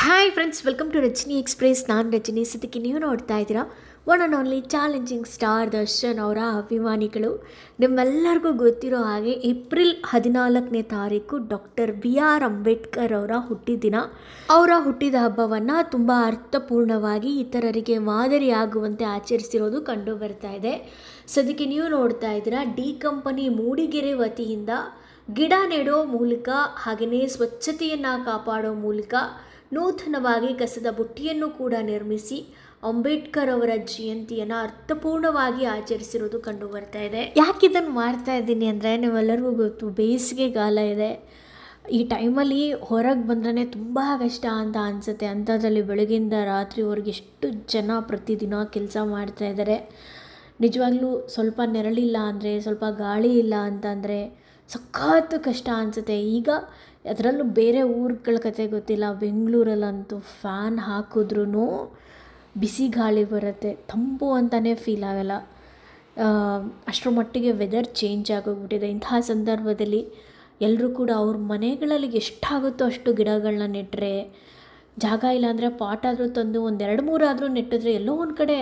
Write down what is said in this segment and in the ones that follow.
Hi friends, welcome to Rajini express. ನಾನು ರಜನಿ. ಸದ್ಯಕ್ಕೆ ನೀವು ನೋಡ್ತಾ ಇದ್ದೀರಾ one and only challenging star Darshan ಅವರ ಅಭಿಮಾನಿಗಳು. ನಿಮ್ಮೆಲ್ಲರಿಗೂ ಗೊತ್ತಿರೋ ಹಾಗೆ ಏಪ್ರಿಲ್ 14ನೇ ತಾರೀಕು ಡಾಕ್ಟರ್ BR ಅಂಬೇಡ್ಕರ್ ಅವರ ಹುಟ್ಟಿದಿನ. ಅವರ ಹುಟ್ಟಿದ ಹಬ್ಬವನ್ನು ತುಂಬ ಅರ್ಥಪೂರ್ಣವಾಗಿ ಇತರರಿಗೆ ಮಾದರಿಯಾಗುವಂತೆ ಆಚರಿಸಿರೋದು ಕಂಡು ಬರ್ತಾ ಇದೆ. ಸದ್ಯಕ್ಕೆ ನೀವು ನೋಡ್ತಾ ಇದ್ದೀರಾ ಡಿ ಕಂಪನಿ ಮೂಡಿಗೆರೆ ವತಿಯಿಂದ ಗಿಡ ನೆಡೋ ಮೂಲಕ ಹಾಗೆಯೇ ಸ್ವಚ್ಛತೆಯನ್ನು ಕಾಪಾಡೋ ಮೂಲಕ ನೂತನವಾಗಿ ಕಸದ ಬುಟ್ಟಿಯನ್ನು ಕೂಡ ನಿರ್ಮಿಸಿ ಅಂಬೇಡ್ಕರ್ ಅವರ ಜಯಂತಿಯನ್ನು ಅರ್ಥಪೂರ್ಣವಾಗಿ ಆಚರಿಸಿರೋದು ಕಂಡು ಬರ್ತಾ ಇದೆ. ಯಾಕೆ ಇದನ್ನು ಮಾಡ್ತಾ ಇದ್ದೀನಿ ಅಂದರೆ, ನೀವೆಲ್ಲರಿಗೂ ಗೊತ್ತು, ಬೇಸಿಗೆಗಾಲ ಇದೆ. ಈ ಟೈಮಲ್ಲಿ ಹೊರಗೆ ಬಂದ್ರೇ ತುಂಬ ಕಷ್ಟ ಅಂತ ಅನಿಸುತ್ತೆ. ಅಂಥದ್ರಲ್ಲಿ ಬೆಳಗಿಂದ ರಾತ್ರಿವರೆಗೆ ಎಷ್ಟು ಜನ ಪ್ರತಿದಿನ ಕೆಲಸ ಮಾಡ್ತಾ ಇದ್ದಾರೆ. ನಿಜವಾಗ್ಲೂ ಸ್ವಲ್ಪ ನೆರಳಿಲ್ಲ ಅಂದರೆ, ಸ್ವಲ್ಪ ಗಾಳಿ ಇಲ್ಲ ಅಂತಂದರೆ ಸಖತ್ತು ಕಷ್ಟ ಅನಿಸುತ್ತೆ. ಈಗ ಅದರಲ್ಲೂ ಬೇರೆ ಊರುಗಳ ಕತೆ ಗೊತ್ತಿಲ್ಲ, ಬೆಂಗಳೂರಲ್ಲಂತೂ ಫ್ಯಾನ್ ಹಾಕಿದ್ರೂ ಬಿಸಿ ಗಾಳಿ ಬರುತ್ತೆ, ತಂಪು ಅಂತಲೇ ಫೀಲ್ ಆಗಲ್ಲ. ಅಷ್ಟರ ಮಟ್ಟಿಗೆ ವೆದರ್ ಚೇಂಜ್ ಆಗೋಗ್ಬಿಟ್ಟಿದೆ. ಇಂತಹ ಸಂದರ್ಭದಲ್ಲಿ ಎಲ್ಲರೂ ಕೂಡ ಅವ್ರ ಮನೆಗಳಲ್ಲಿ ಎಷ್ಟಾಗುತ್ತೋ ಅಷ್ಟು ಗಿಡಗಳನ್ನ ನೆಟ್ಟರೆ, ಜಾಗ ಇಲ್ಲಾಂದರೆ ಪಾಟಾದರೂ ತಂದು ಒಂದು 2-3 ಆದರೂ ನೆಟ್ಟಿದ್ರೆ ಎಲ್ಲೋ ಒಂದು ಕಡೆ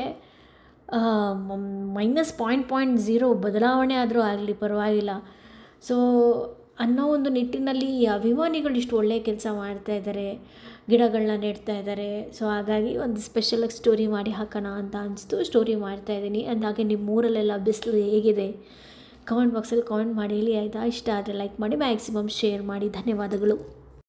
-0.0 ಬದಲಾವಣೆ ಆದರೂ ಆಗಲಿ ಪರವಾಗಿಲ್ಲ. ಸೊ ಅನ್ನೋ ಒಂದು ನಿಟ್ಟಿನಲ್ಲಿ ಅಭಿಮಾನಿಗಳು ಇಷ್ಟು ಒಳ್ಳೆಯ ಕೆಲಸ ಮಾಡ್ತಾ ಇದ್ದಾರೆ, ಗಿಡಗಳನ್ನ ನೆಡ್ತಾ ಇದ್ದಾರೆ. ಸೊ ಹಾಗಾಗಿ ಒಂದು ಸ್ಪೆಷಲಾಗಿ ಸ್ಟೋರಿ ಮಾಡಿ ಹಾಕೋಣ ಅಂತ ಅನಿಸ್ತು, ಸ್ಟೋರಿ ಮಾಡ್ತಾಯಿದ್ದೀನಿ. ಅಂದಾಗೆ ನಿಮ್ಮ ಊರಲ್ಲೆಲ್ಲ ಬಿಸಿಲು ಹೇಗಿದೆ ಕಮೆಂಟ್ ಬಾಕ್ಸಲ್ಲಿ ಕಾಮೆಂಟ್ ಮಾಡಿ ಹೇಳಿ ಆಯಿತಾ. ಇಷ್ಟ ಆದರೆ ಲೈಕ್ ಮಾಡಿ, ಮ್ಯಾಕ್ಸಿಮಮ್ ಶೇರ್ ಮಾಡಿ. ಧನ್ಯವಾದಗಳು.